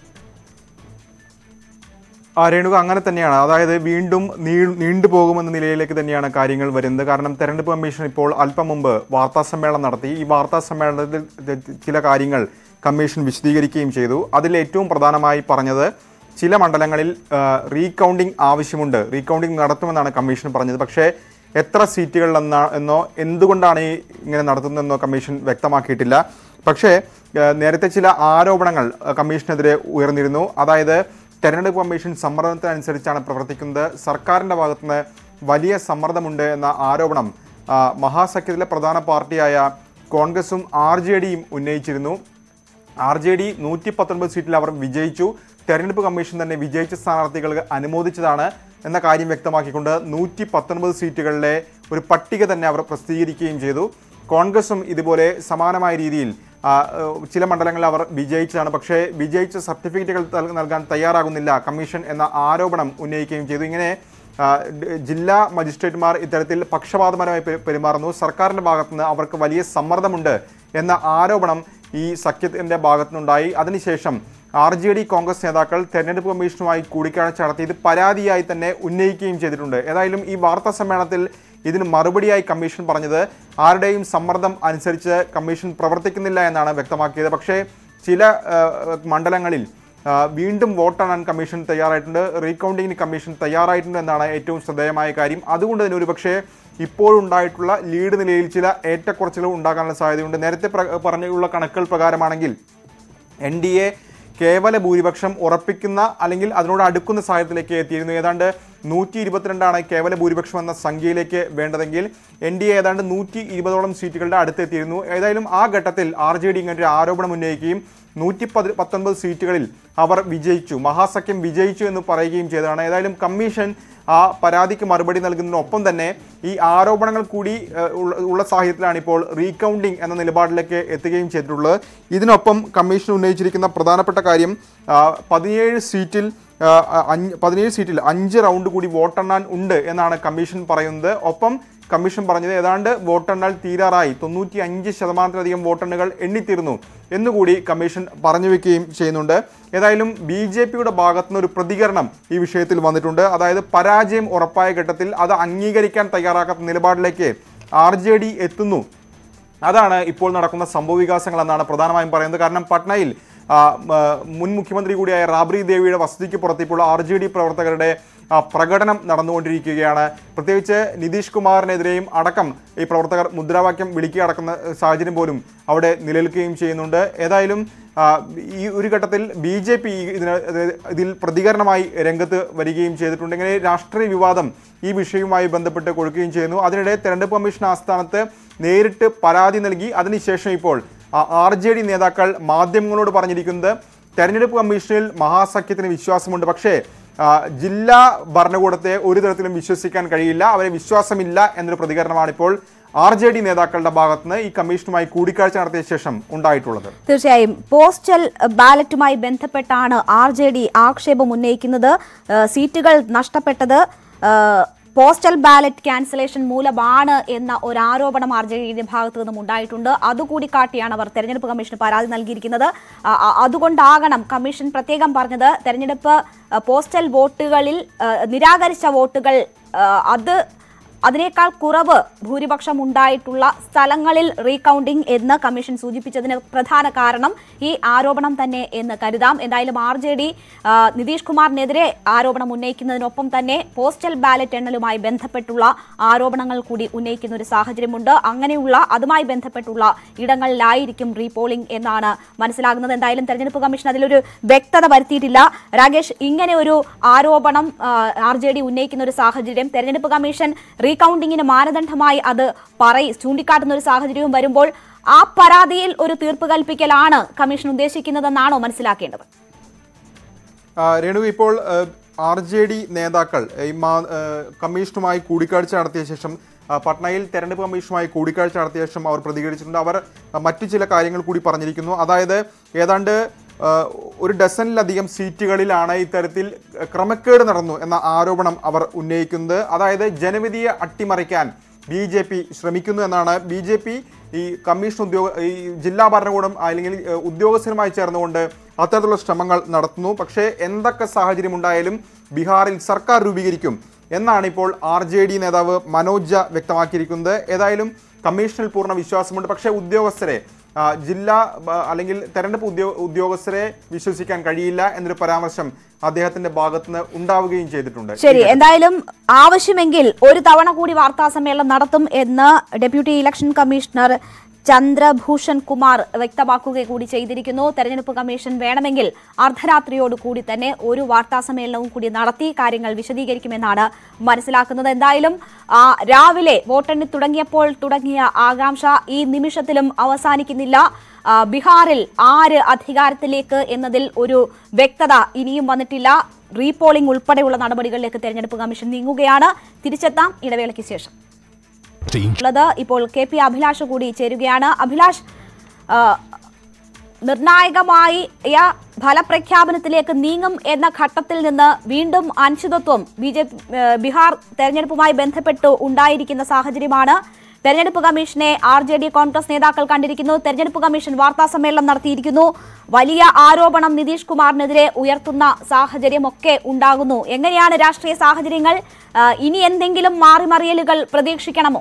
B: രേണുക, അങ്ങനെ തന്നെയാണ്. അതായത് വീണ്ടും നീണ്ടുപോകുമെന്ന നിലയിലേക്ക് തന്നെയാണ് കാര്യങ്ങൾ വരുന്നത്. കാരണം തെരഞ്ഞെടുപ്പ് കമ്മീഷൻ ഇപ്പോൾ അല്പം മുമ്പ് വാർത്താസമ്മേളനം നടത്തി. ഈ വാർത്താസമ്മേളനത്തിൽ ചില കാര്യങ്ങൾ കമ്മീഷൻ വിശദീകരിക്കുകയും ചെയ്തു. അതിൽ ഏറ്റവും പ്രധാനമായി പറഞ്ഞത് ചില മണ്ഡലങ്ങളിൽ റീകൗണ്ടിംഗ് ആവശ്യമുണ്ട്, റീകൗണ്ടിംഗ് നടത്തുമെന്നാണ് കമ്മീഷൻ പറഞ്ഞത്. പക്ഷേ എത്ര സീറ്റുകളിലെന്നോ എന്തുകൊണ്ടാണ് ഇങ്ങനെ നടത്തുന്നതെന്നോ കമ്മീഷൻ വ്യക്തമാക്കിയിട്ടില്ല. പക്ഷേ നേരത്തെ ചില ആരോപണങ്ങൾ കമ്മീഷനെതിരെ ഉയർന്നിരുന്നു. അതായത് തെരഞ്ഞെടുപ്പ് കമ്മീഷൻ സമ്മർദ്ദത്തിനനുസരിച്ചാണ് പ്രവർത്തിക്കുന്നത്, സർക്കാരിൻ്റെ ഭാഗത്തുനിന്ന് വലിയ സമ്മർദ്ദമുണ്ട് എന്ന ആരോപണം മഹാസഖ്യത്തിലെ പ്രധാന പാർട്ടിയായ കോൺഗ്രസും RJDയും ഉന്നയിച്ചിരുന്നു. RJD 119 സീറ്റിൽ അവർ വിജയിച്ചു. തെരഞ്ഞെടുപ്പ് കമ്മീഷൻ തന്നെ വിജയിച്ച സ്ഥാനാർത്ഥികൾക്ക് അനുമോദിച്ചതാണ് എന്ന കാര്യം വ്യക്തമാക്കിക്കൊണ്ട് 119 സീറ്റുകളിലെ ഒരു പട്ടിക തന്നെ അവർ പ്രസിദ്ധീകരിക്കുകയും ചെയ്തു. കോൺഗ്രസും ഇതുപോലെ സമാനമായ രീതിയിൽ ചില മണ്ഡലങ്ങളിൽ അവർ വിജയിച്ചതാണ്. പക്ഷേ വിജയിച്ച സർട്ടിഫിക്കറ്റുകൾ നൽകാൻ തയ്യാറാകുന്നില്ല കമ്മീഷൻ എന്ന ആരോപണം ഉന്നയിക്കുകയും ചെയ്തു. ഇങ്ങനെ ജില്ലാ മജിസ്ട്രേറ്റുമാർ ഇത്തരത്തിൽ പക്ഷപാതപരമായി പെരുമാറുന്നു, സർക്കാരിൻ്റെ ഭാഗത്തുനിന്ന് അവർക്ക് വലിയ സമ്മർദ്ദമുണ്ട് എന്ന ആരോപണം ഈ സഖ്യത്തിൻ്റെ ഭാഗത്തുനിന്നുണ്ടായി. അതിനുശേഷം RJD കോൺഗ്രസ് നേതാക്കൾ തെരഞ്ഞെടുപ്പ് കമ്മീഷനുമായി കൂടിക്കാഴ്ച നടത്തി ഇത് പരാതിയായി തന്നെ ഉന്നയിക്കുകയും ചെയ്തിട്ടുണ്ട്. ഏതായാലും ഈ വാർത്താ സമ്മേളനത്തിൽ ഇതിന് മറുപടിയായി കമ്മീഷൻ പറഞ്ഞത് ആരുടെയും സമ്മർദ്ദം അനുസരിച്ച് കമ്മീഷൻ പ്രവർത്തിക്കുന്നില്ല എന്നാണ് വ്യക്തമാക്കിയത്. പക്ഷേ ചില മണ്ഡലങ്ങളിൽ വീണ്ടും വോട്ടെണ്ണാൻ കമ്മീഷൻ തയ്യാറായിട്ടുണ്ട്, റീകൗണ്ടിങ്ങിന് കമ്മീഷൻ തയ്യാറായിട്ടുണ്ട് എന്നാണ് ഏറ്റവും ശ്രദ്ധേയമായ കാര്യം. അതുകൊണ്ട് തന്നെ ഒരുപക്ഷേ ഇപ്പോഴുണ്ടായിട്ടുള്ള ലീഡ് നിലയിൽ ചില ഏറ്റക്കുറച്ചിലുകൾ ഉണ്ടാകാനുള്ള സാധ്യതയുണ്ട്. നേരത്തെ പറഞ്ഞുള്ള കണക്കുകൾ പ്രകാരമാണെങ്കിൽ NDA കേവല ഭൂരിപക്ഷം ഉറപ്പിക്കുന്ന അല്ലെങ്കിൽ അതിനോട് അടുക്കുന്ന സാഹചര്യത്തിലേക്ക് എത്തിയിരുന്നു. ഏതാണ്ട് 122 കേവല ഭൂരിപക്ഷം എന്ന സംഖ്യയിലേക്ക് വേണ്ടതെങ്കിൽ NDA ഏതാണ്ട് 120ഓളം സീറ്റുകളുടെ അടുത്തെത്തിയിരുന്നു. ഏതായാലും ആ ഘട്ടത്തിൽ RJD ഇങ്ങനൊരു ആരോപണം ഉന്നയിക്കുകയും 119 സീറ്റുകളിൽ അവർ വിജയിച്ചു, മഹാസഖ്യം വിജയിച്ചു എന്ന് പറയുകയും ചെയ്തതാണ്. ഏതായാലും കമ്മീഷൻ ആ പരാതിക്ക് മറുപടി നൽകുന്നതിനൊപ്പം തന്നെ ഈ ആരോപണങ്ങൾ കൂടി ഉള്ള സാഹചര്യത്തിലാണ് ഇപ്പോൾ റീകൗണ്ടിംഗ് എന്ന നിലപാടിലേക്ക് എത്തുകയും ചെയ്തിട്ടുള്ളത്. ഇതിനൊപ്പം കമ്മീഷൻ ഉന്നയിച്ചിരിക്കുന്ന പ്രധാനപ്പെട്ട കാര്യം 17 സീറ്റിൽ 5 റൗണ്ട് കൂടി വോട്ടെണ്ണാൻ ഉണ്ട് എന്നാണ് കമ്മീഷൻ പറയുന്നത്. ഒപ്പം കമ്മീഷൻ പറഞ്ഞത് ഏതാണ്ട് വോട്ടെണ്ണൽ തീരാറായി, 95% വോട്ടെണ്ണുകൾ എണ്ണിത്തീർന്നു എന്നുകൂടി കമ്മീഷൻ പറഞ്ഞു വെക്കുകയും ചെയ്യുന്നുണ്ട്. ഏതായാലും BJPയുടെ ഭാഗത്തുനിന്ന് ഒരു പ്രതികരണം ഈ വിഷയത്തിൽ വന്നിട്ടുണ്ട്. അതായത് പരാജയം ഉറപ്പായ ഘട്ടത്തിൽ അത് അംഗീകരിക്കാൻ തയ്യാറാക്കാത്ത നിലപാടിലേക്ക് RJD എത്തുന്നു. അതാണ് ഇപ്പോൾ നടക്കുന്ന സംഭവവികാസങ്ങൾ എന്നാണ് പ്രധാനമായും പറയുന്നത്. കാരണം പട്നയിൽ മുൻ മുഖ്യമന്ത്രി കൂടിയായ റാബ്രി ദേവിയുടെ വസതിക്ക് പുറത്ത് ഇപ്പോൾ RJD പ്രവർത്തകരുടെ പ്രകടനം നടന്നുകൊണ്ടിരിക്കുകയാണ്. പ്രത്യേകിച്ച് നിതീഷ് കുമാറിനെതിരെയും അടക്കം ഈ പ്രവർത്തകർ മുദ്രാവാക്യം വിളിക്കുക അടക്കുന്ന സാഹചര്യം പോലും അവിടെ നിലനിൽക്കുകയും ചെയ്യുന്നുണ്ട്. ഏതായാലും ഈ ഒരു ഘട്ടത്തിൽ BJP ഇതിൽ പ്രതികരണമായി രംഗത്ത് വരികയും ചെയ്തിട്ടുണ്ട്. ഇങ്ങനെ രാഷ്ട്രീയ വിവാദം ഈ വിഷയവുമായി ബന്ധപ്പെട്ട് കൊടുക്കുകയും ചെയ്യുന്നു. അതിനിടെ തെരഞ്ഞെടുപ്പ് കമ്മീഷൻ ആസ്ഥാനത്ത് നേരിട്ട് പരാതി നൽകി. അതിനുശേഷം ഇപ്പോൾ RJD നേതാക്കൾ മാധ്യമങ്ങളോട് പറഞ്ഞിരിക്കുന്നത് തെരഞ്ഞെടുപ്പ് കമ്മീഷനിൽ മഹാസഖ്യത്തിന് വിശ്വാസമുണ്ട്, പക്ഷേ ജില്ലാ ഭരണകൂടത്തെ ഒരു തരത്തിലും വിശ്വസിക്കാൻ കഴിയില്ല, അവരെ വിശ്വാസമില്ല എന്നൊരു പ്രതികരണമാണ് ഇപ്പോൾ RJD നേതാക്കളുടെ ഭാഗത്തുനിന്ന് ഈ കമ്മീഷനുമായി കൂടിക്കാഴ്ച നടത്തിയ ശേഷം ഉണ്ടായിട്ടുള്ളത്?
A: തീർച്ചയായും പോസ്റ്റൽ ബാലറ്റുമായി ബന്ധപ്പെട്ടാണ് RJD ആക്ഷേപം ഉന്നയിക്കുന്നത്. സീറ്റുകൾ നഷ്ടപ്പെട്ടത് പോസ്റ്റൽ ബാലറ്റ് ക്യാൻസലേഷൻ മൂലമാണ് എന്ന ഒരു ആരോപണം RJDയുടെ ഭാഗത്തു നിന്നും ഉണ്ടായിട്ടുണ്ട്. അതുകൂടി കാട്ടിയാണ് അവർ തെരഞ്ഞെടുപ്പ് കമ്മീഷന് പരാതി നൽകിയിരിക്കുന്നത്. അതുകൊണ്ടാകണം കമ്മീഷൻ പ്രത്യേകം പറഞ്ഞത് തെരഞ്ഞെടുപ്പ് പോസ്റ്റൽ വോട്ടുകളിൽ നിരാകരിച്ച വോട്ടുകൾ അതിനേക്കാൾ കുറവ് ഭൂരിപക്ഷം ഉണ്ടായിട്ടുള്ള സ്ഥലങ്ങളിൽ റീകൗണ്ടിംഗ് എന്ന് കമ്മീഷൻ സൂചിപ്പിച്ചതിന് പ്രധാന കാരണം ഈ ആരോപണം തന്നെ എന്ന് കരുതാം. എന്തായാലും RJD നിതീഷ് കുമാറിനെതിരെ ആരോപണം ഉന്നയിക്കുന്നതിനൊപ്പം തന്നെ പോസ്റ്റൽ ബാലറ്റ് എണ്ണലുമായി ബന്ധപ്പെട്ടുള്ള ആരോപണങ്ങൾ കൂടി ഉന്നയിക്കുന്ന ഒരു സാഹചര്യമുണ്ട്. അങ്ങനെയുള്ള അതുമായി ബന്ധപ്പെട്ടുള്ള ഇടങ്ങളിലായിരിക്കും റീപോളിംഗ് എന്നാണ് മനസ്സിലാകുന്നത്. എന്തായാലും തെരഞ്ഞെടുപ്പ് കമ്മീഷൻ അതിലൊരു വ്യക്തത വരുത്തിയിട്ടില്ല. രാകേഷ്, ഇങ്ങനെ ഒരു ആരോപണം RJD ഉന്നയിക്കുന്ന ഒരു സാഹചര്യം തെരഞ്ഞെടുപ്പ് കമ്മീഷൻ റീകൗണ്ടിങ്ങിന് മാനദണ്ഡമായി അത് ചൂണ്ടിക്കാട്ടുന്ന ഒരു സാഹചര്യവും വരുമ്പോൾ ആ പരാതിയിൽ ഒരു തീർപ്പ് കൽപ്പിക്കലാണ് കമ്മീഷൻ ഉദ്ദേശിക്കുന്നതെന്നാണോ മനസ്സിലാക്കേണ്ടത്?
B: രേണു, ഇപ്പോൾ RJD നേതാക്കൾ കമ്മീഷനുമായി കൂടിക്കാഴ്ച നടത്തിയ ശേഷം പട്നയിൽ തെരഞ്ഞെടുപ്പ് കമ്മീഷനുമായി കൂടിക്കാഴ്ച നടത്തിയ ശേഷം അവർ പ്രതികരിച്ചിട്ടുണ്ട്. അവർ മറ്റു ചില കാര്യങ്ങൾ കൂടി പറഞ്ഞിരിക്കുന്നു. അതായത് ഏതാണ്ട് ഒരു ഡസനിലധികം സീറ്റുകളിലാണ് ഇത്തരത്തിൽ ക്രമക്കേട് നടന്നു എന്ന ആരോപണം അവർ ഉന്നയിക്കുന്നത്. അതായത് ജനവിധിയെ അട്ടിമറിക്കാൻ BJP ശ്രമിക്കുന്നു എന്നാണ്. BJP ഈ കമ്മീഷൻ ഈ ജില്ലാ ഭരണകൂടം അല്ലെങ്കിൽ ഉദ്യോഗസ്ഥരുമായി ചേർന്നുകൊണ്ട് അത്തരത്തിലുള്ള ശ്രമങ്ങൾ നടത്തുന്നു. പക്ഷേ എന്തൊക്കെ സാഹചര്യം ഉണ്ടായാലും ബീഹാറിൽ സർക്കാർ രൂപീകരിക്കും എന്നാണ് ഇപ്പോൾ RJD നേതാവ് മനോജ് ഝാ വ്യക്തമാക്കിയിരിക്കുന്നത്. ഏതായാലും കമ്മീഷനിൽ പൂർണ്ണ വിശ്വാസമുണ്ട്. പക്ഷേ ഉദ്യോഗസ്ഥരെ ജില്ലാ അല്ലെങ്കിൽ തെരഞ്ഞെടുപ്പ് ഉദ്യോഗസ്ഥരെ വിശ്വസിക്കാൻ കഴിയില്ല എന്നൊരു പരാമർശം അദ്ദേഹത്തിന്റെ ഭാഗത്തുനിന്ന് ഉണ്ടാവുകയും ചെയ്തിട്ടുണ്ട്.
A: ശരി, എന്തായാലും ആവശ്യമെങ്കിൽ ഒരു തവണ കൂടി വാർത്താ സമ്മേളനം നടത്തും എന്ന് deputy election commissioner Chandrabhushan Kumar വ്യക്തമാക്കുക കൂടി ചെയ്തിരിക്കുന്നു. തെരഞ്ഞെടുപ്പ് കമ്മീഷൻ വേണമെങ്കിൽ അർദ്ധരാത്രിയോടുകൂടി തന്നെ ഒരു വാർത്താ സമ്മേളനവും കൂടി നടത്തി കാര്യങ്ങൾ വിശദീകരിക്കുമെന്നാണ് മനസ്സിലാക്കുന്നത്. എന്തായാലും രാവിലെ വോട്ടെണ്ണി തുടങ്ങിയപ്പോൾ തുടങ്ങിയ ആകാംക്ഷ ഈ നിമിഷത്തിലും അവസാനിക്കുന്നില്ല. ബീഹാറിൽ ആര് അധികാരത്തിലേക്ക് എന്നതിൽ ഒരു വ്യക്തത ഇനിയും വന്നിട്ടില്ല. റീപോളിംഗ് ഉൾപ്പെടെയുള്ള നടപടികളിലേക്ക് തെരഞ്ഞെടുപ്പ് കമ്മീഷൻ നീങ്ങുകയാണ്. തിരിച്ചെത്താം ഇടവേളയ്ക്ക് ശേഷം. ഇപ്പോൾ KP അഭിലാഷ് കൂടി ചേരുകയാണ്. അഭിലാഷ്, നിർണായകമായ ഫലപ്രഖ്യാപനത്തിലേക്ക് നീങ്ങും എന്ന ഘട്ടത്തിൽ നിന്ന് വീണ്ടും അനിശ്ചിതത്വം ബീഹാർ തെരഞ്ഞെടുപ്പുമായി ബന്ധപ്പെട്ട് ഉണ്ടായിരിക്കുന്ന സാഹചര്യമാണ്. തെരഞ്ഞെടുപ്പ് കമ്മീഷനെ RJD കോൺഗ്രസ് നേതാക്കൾ കണ്ടിരിക്കുന്നു. തെരഞ്ഞെടുപ്പ് കമ്മീഷൻ വാർത്താ സമ്മേളനം നടത്തിയിരിക്കുന്നു. വലിയ ആരോപണം നിതീഷ് കുമാറിനെതിരെ ഉയർത്തുന്ന സാഹചര്യമൊക്കെ ഉണ്ടാകുന്നു. എങ്ങനെയാണ് രാഷ്ട്രീയ സാഹചര്യങ്ങൾ? ഇനി എന്തെങ്കിലും മാറിമറിയലുകൾ പ്രതീക്ഷിക്കണമോ?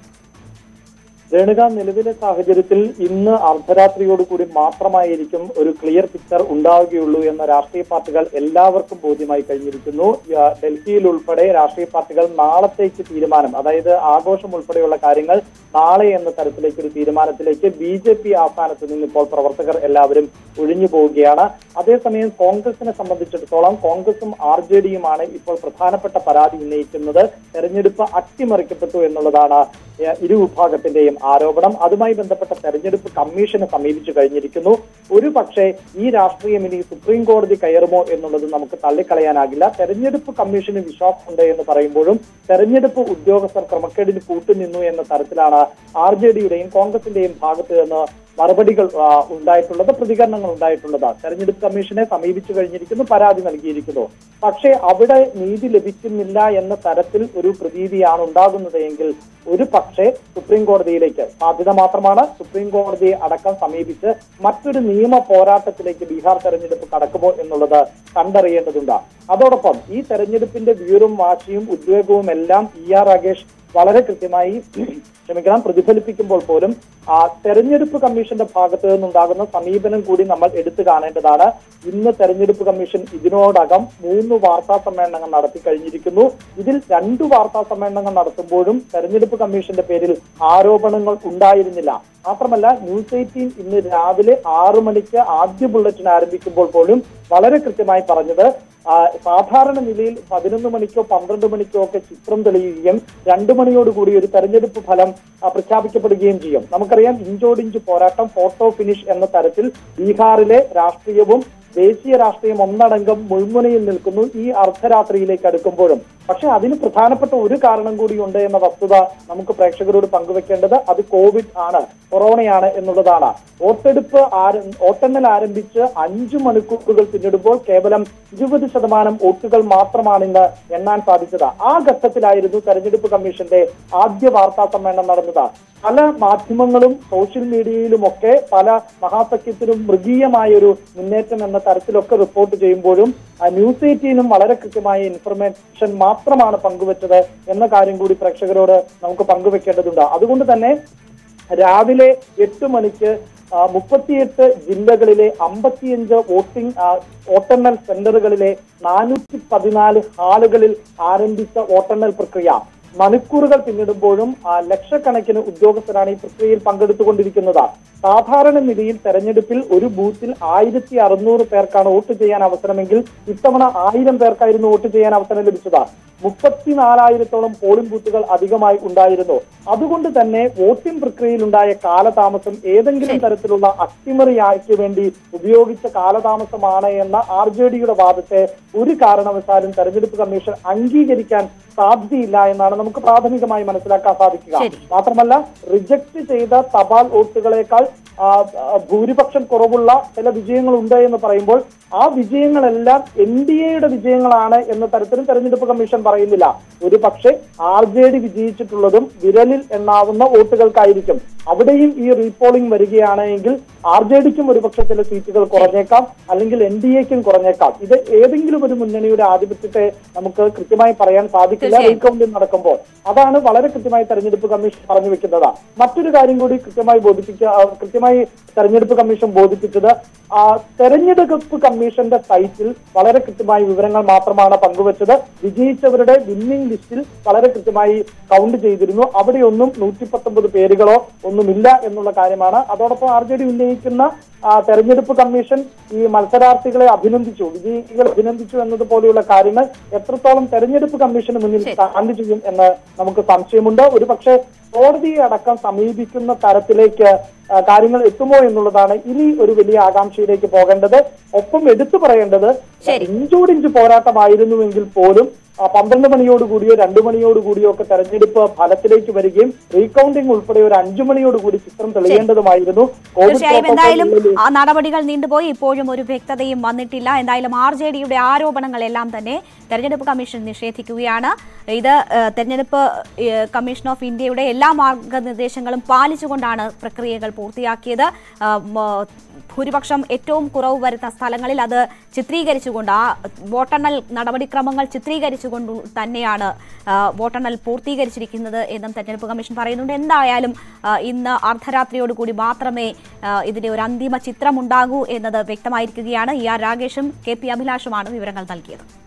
E: രേണുക, നിലവിലെ സാഹചര്യത്തിൽ ഇന്ന് അർദ്ധരാത്രിയോടുകൂടി മാത്രമായിരിക്കും ഒരു ക്ലിയർ പിക്ചർ ഉണ്ടാവുകയുള്ളൂ എന്ന രാഷ്ട്രീയ പാർട്ടികൾ എല്ലാവർക്കും ബോധ്യമായി കഴിഞ്ഞിരിക്കുന്നു. ഡൽഹിയിൽ ഉൾപ്പെടെ രാഷ്ട്രീയ പാർട്ടികൾ നാളത്തേക്ക് തീരുമാനം, അതായത് ആഘോഷം ഉൾപ്പെടെയുള്ള കാര്യങ്ങൾ നാളെ എന്ന തരത്തിലേക്ക് ഒരു തീരുമാനത്തിലേക്ക് BJP ആസ്ഥാനത്ത് നിന്ന് ഇപ്പോൾ പ്രവർത്തകർ എല്ലാവരും ഒഴിഞ്ഞു പോവുകയാണ്. അതേസമയം കോൺഗ്രസിനെ സംബന്ധിച്ചിടത്തോളം കോൺഗ്രസും RJDയുമാണ് ഇപ്പോൾ പ്രധാനപ്പെട്ട പരാതി ഉന്നയിക്കുന്നത്. തെരഞ്ഞെടുപ്പ് അട്ടിമറിക്കപ്പെട്ടു എന്നുള്ളതാണ് ഇരു വിഭാഗത്തിന്റെയും ആരോപണം. അതുമായി ബന്ധപ്പെട്ട തെരഞ്ഞെടുപ്പ് കമ്മീഷനെ സമീപിച്ചു കഴിഞ്ഞിരിക്കുന്നു. ഒരു പക്ഷേ ഈ രാഷ്ട്രീയം ഇനി സുപ്രീം കോടതി കയറുമോ എന്നുള്ളത് നമുക്ക് തള്ളിക്കളയാനാകില്ല. തെരഞ്ഞെടുപ്പ് കമ്മീഷന് വിശ്വാസമുണ്ട് എന്ന് പറയുമ്പോഴും തെരഞ്ഞെടുപ്പ് ഉദ്യോഗസ്ഥർ ക്രമക്കേടിന് കൂട്ടുനിന്നു എന്ന തരത്തിലാണ് RJDയുടെയും കോൺഗ്രസിന്റെയും ഭാഗത്ത് നിന്ന് മറുപടികൾ ഉണ്ടായിട്ടുള്ളത്, പ്രതികരണങ്ങൾ ഉണ്ടായിട്ടുള്ളത്. തെരഞ്ഞെടുപ്പ് കമ്മീഷനെ സമീപിച്ചു കഴിഞ്ഞിരിക്കുന്നു, പരാതി നൽകിയിരിക്കുന്നു. പക്ഷേ അവിടെ നീതി ലഭിക്കുന്നില്ല എന്ന തരത്തിൽ ഒരു പ്രതീതിയാണ് ഉണ്ടാകുന്നത് എങ്കിൽ ഒരു പക്ഷേ സുപ്രീം കോടതിയിലേക്ക് സാധ്യത മാത്രമാണ്. സുപ്രീം കോടതിയെ അടക്കം സമീപിച്ച് മറ്റൊരു നിയമ പോരാട്ടത്തിലേക്ക് ബീഹാർ തെരഞ്ഞെടുപ്പ് കടക്കുമോ എന്നുള്ളത് കണ്ടറിയേണ്ടതുണ്ട്. അതോടൊപ്പം ഈ തെരഞ്ഞെടുപ്പിന്റെ വീറും വാശിയും ഉദ്വേഗവും എല്ലാം ER രാഗേഷ് വളരെ കൃത്യമായി പ്രതിഫലിപ്പിക്കുമ്പോൾ പോലും തെരഞ്ഞെടുപ്പ് കമ്മീഷന്റെ ഭാഗത്ത് നിന്നുണ്ടാകുന്ന സമീപനം കൂടി നമ്മൾ എടുത്തു കാണേണ്ടതാണ്. ഇന്ന് തെരഞ്ഞെടുപ്പ് കമ്മീഷൻ ഇതിനോടകം 3 വാർത്താ സമ്മേളനങ്ങൾ നടത്തി കഴിഞ്ഞിരിക്കുന്നു. ഇതിൽ 2 വാർത്താ സമ്മേളനങ്ങൾ നടത്തുമ്പോഴും തെരഞ്ഞെടുപ്പ് കമ്മീഷന്റെ പേരിൽ ആരോപണങ്ങൾ ഉണ്ടായിരുന്നില്ല. മാത്രമല്ല ന്യൂസ് 18 ഇന്ന് രാവിലെ 6 മണിക്ക് ആദ്യ ബുള്ളറ്റിൻ ആരംഭിക്കുമ്പോൾ പോലും വളരെ കൃത്യമായി പറഞ്ഞത് സാധാരണ നിലയിൽ 11 മണിക്കോ 12 മണിക്കോ ഒക്കെ ചിത്രം തെളിയുകയും 2 മണിയോടുകൂടി ഒരു തെരഞ്ഞെടുപ്പ് ഫലം പ്രഖ്യാപിക്കപ്പെടുകയും ചെയ്യും. നമുക്കറിയാം ഇഞ്ചോടിഞ്ച് പോരാട്ടം, ഫോട്ടോ ഫിനിഷ് എന്ന തരത്തിൽ ബീഹാറിലെ രാഷ്ട്രീയവും ദേശീയ രാഷ്ട്രീയം ഒന്നടങ്കം മുൾമുനയിൽ നിൽക്കുന്നു. ഈ അർദ്ധരാത്രിയിലേക്ക് അടുക്കുമ്പോഴും പക്ഷെ അതിന് പ്രധാനപ്പെട്ട ഒരു കാരണം കൂടിയുണ്ട് എന്ന വസ്തുത നമുക്ക് പ്രേക്ഷകരോട് പങ്കുവെക്കേണ്ടത് അത് കോവിഡ് ആണ്, കൊറോണയാണ് എന്നുള്ളതാണ്. വോട്ടെണ്ണൽ ആരംഭിച്ച് 5 മണിക്കൂറുകൾ പിന്നിടുമ്പോൾ കേവലം 20% വോട്ടുകൾ മാത്രമാണ് ഇന്ന് എണ്ണാൻ സാധിച്ചത്. ആ ഘട്ടത്തിലായിരുന്നു തെരഞ്ഞെടുപ്പ് കമ്മീഷന്റെ ആദ്യ വാർത്താ സമ്മേളനം നടന്നത്. പല മാധ്യമങ്ങളും സോഷ്യൽ മീഡിയയിലുമൊക്കെ പല മഹാസഖ്യത്തിനും മൃഗീയമായ ഒരു മുന്നേറ്റം എന്ന തരത്തിലൊക്കെ റിപ്പോർട്ട് ചെയ്യുമ്പോഴും ന്യൂസ് 18 വളരെ കൃത്യമായ ഇൻഫർമേഷൻ മാത്രമാണ് പങ്കുവച്ചത് എന്ന കാര്യം കൂടി പ്രേക്ഷകരോട് നമുക്ക് പങ്കുവെക്കേണ്ടതുണ്ട്. അതുകൊണ്ട് തന്നെ രാവിലെ 8 മണിക്ക് 38 ജില്ലകളിലെ 55 വോട്ടെണ്ണൽ സെന്ററുകളിലെ 414 ഹാളുകളിൽ ആരംഭിച്ച വോട്ടെണ്ണൽ പ്രക്രിയ മണിക്കൂറുകൾ പിന്നിടുമ്പോഴും ലക്ഷക്കണക്കിന് ഉദ്യോഗസ്ഥരാണ് ഈ പ്രക്രിയയിൽ പങ്കെടുത്തുകൊണ്ടിരിക്കുന്നത്. സാധാരണ നിലയിൽ തെരഞ്ഞെടുപ്പിൽ ഒരു ബൂത്തിൽ 1600 പേർക്കാണ് വോട്ട് ചെയ്യാൻ അവസരമെങ്കിൽ ഇത്തവണ 1000 പേർക്കായിരുന്നു വോട്ട് ചെയ്യാൻ അവസരം ലഭിച്ചത്. 34,000-ഓളം പോളിംഗ് ബൂത്തുകൾ അധികമായി ഉണ്ടായിരുന്നു. അതുകൊണ്ട് തന്നെ വോട്ടിംഗ് പ്രക്രിയയിൽ ഉണ്ടായ കാലതാമസം ഏതെങ്കിലും തരത്തിലുള്ള അട്ടിമറിക്ക് വേണ്ടി ഉപയോഗിച്ച കാലതാമസമാണ് എന്ന RJDയുടെ വാദത്തെ ഒരു കാരണവശാലും തെരഞ്ഞെടുപ്പ് കമ്മീഷൻ അംഗീകരിക്കാൻ സാധ്യതയില്ല എന്നാണ് നമുക്ക് പ്രാഥമികമായി മനസ്സിലാക്കാൻ സാധിക്കുക. മാത്രമല്ല, റിജക്ട് ചെയ്ത തപാൽ വോട്ടുകളേക്കാൾ ഭൂരിപക്ഷം കുറവുള്ള ചില വിജയങ്ങളുണ്ട് എന്ന് പറയുമ്പോൾ ആ വിജയങ്ങളെല്ലാം NDAയുടെ വിജയങ്ങളാണ് എന്ന തരത്തിലും തെരഞ്ഞെടുപ്പ് കമ്മീഷൻ പറയുന്നില്ല. ഒരു പക്ഷേ RJD വിജയിച്ചിട്ടുള്ളതും വിരലിൽ എണ്ണാവുന്ന വോട്ടുകൾക്കായിരിക്കും. അവിടെയും ഈ റീപോളിംഗ് വരികയാണെങ്കിൽ RJDക്കും ഒരുപക്ഷെ ചില സീറ്റുകൾ കുറഞ്ഞേക്കാം, അല്ലെങ്കിൽ NDAക്കും കുറഞ്ഞേക്കാം. ഇത് ഏതെങ്കിലും ഒരു മുന്നണിയുടെ ആധിപത്യത്തെ നമുക്ക് കൃത്യമായി പറയാൻ സാധിക്കില്ല റീകൗണ്ടിംഗ് നടക്കുമ്പോൾ. അതാണ് വളരെ കൃത്യമായി തെരഞ്ഞെടുപ്പ് കമ്മീഷൻ പറഞ്ഞു വെക്കുന്നത്. മറ്റൊരു കാര്യം കൂടി കൃത്യമായി തെരഞ്ഞെടുപ്പ് കമ്മീഷൻ ബോധിപ്പിച്ചത്, തെരഞ്ഞെടുപ്പ് കമ്മീഷന്റെ സൈറ്റിൽ വളരെ കൃത്യമായ വിവരങ്ങൾ മാത്രമാണ് പങ്കുവച്ചത്. വിജയിച്ചവരുടെ വിന്നിംഗ് ലിസ്റ്റിൽ വളരെ കൃത്യമായി കൗണ്ട് ചെയ്തിരുന്നു. അവിടെയൊന്നും 119 പേരുകളോ ഒന്നുമില്ല എന്നുള്ള കാര്യമാണ്. അതോടൊപ്പം RJD ഉന്നയിക്കുന്ന തെരഞ്ഞെടുപ്പ് കമ്മീഷൻ ഈ മത്സരാർത്ഥികളെ അഭിനന്ദിച്ചു, വിജയികളെ അഭിനന്ദിച്ചു എന്നതുപോലെയുള്ള കാര്യങ്ങൾ എത്രത്തോളം തെരഞ്ഞെടുപ്പ് കമ്മീഷന് മുന്നിൽ സ്റ്റാൻഡ് ചെയ്യും എന്ന് നമുക്ക് സംശയമുണ്ട്. ഒരു പക്ഷേ കോടതിയെ അടക്കം സമീപിക്കുന്ന തരത്തിലേക്ക് കാര്യങ്ങൾ എത്തുമോ എന്നുള്ളതാണ് ഇനി ഒരു വലിയ ആകാംക്ഷയിലേക്ക് പോകേണ്ടത്. ഒപ്പം എടുത്തു പറയേണ്ടത്, ഇഞ്ചോടിഞ്ച് പോരാട്ടമായിരുന്നുവെങ്കിൽ പോലും 12 മണിയോടുകൂടിയോ 2 മണിയോടുകൂടിയോ ഒക്കെ തെരഞ്ഞെടുപ്പ് ഫലത്തിലേക്ക് വരികയും റീകൗണ്ടിംഗ് ഉൾപ്പെടെ ഒരു 5 മണിയോടുകൂടി ചിത്രം തെളിയേണ്ടതുമായിരുന്നു.
A: തീർച്ചയായും എന്തായാലും ആ നടപടികൾ നീണ്ടുപോയി, ഇപ്പോഴും ഒരു വ്യക്തതയും വന്നിട്ടില്ല. എന്തായാലും RJDയുടെ ആരോപണങ്ങളെല്ലാം തന്നെ തെരഞ്ഞെടുപ്പ് കമ്മീഷൻ നിഷേധിക്കുകയാണ്. ഇത് തെരഞ്ഞെടുപ്പ് കമ്മീഷൻ ഓഫ് ഇന്ത്യയുടെ എല്ലാ മാർഗനിർദ്ദേശങ്ങളും പാലിച്ചുകൊണ്ടാണ് പ്രക്രിയകൾ പൂർത്തിയാക്കിയത്. ഭൂരിപക്ഷം ഏറ്റവും കുറവ് വരുന്ന സ്ഥലങ്ങളിൽ അത് ചിത്രീകരിച്ചുകൊണ്ട്, ആ വോട്ടെണ്ണൽ നടപടിക്രമങ്ങൾ ചിത്രീകരിച്ചുകൊണ്ട് തന്നെയാണ് വോട്ടെണ്ണൽ പൂർത്തീകരിച്ചിരിക്കുന്നത് എന്നും തെരഞ്ഞെടുപ്പ് കമ്മീഷൻ പറയുന്നുണ്ട്. എന്തായാലും ഇന്ന് അർദ്ധരാത്രിയോടുകൂടി മാത്രമേ ഇതിന്റെ ഒരു അന്തിമ ചിത്രമുണ്ടാകൂ എന്നത് വ്യക്തമായിരിക്കുകയാണ്. ER രാഗേഷും KP അഭിലാഷുമാണ് വിവരങ്ങൾ നൽകിയത്.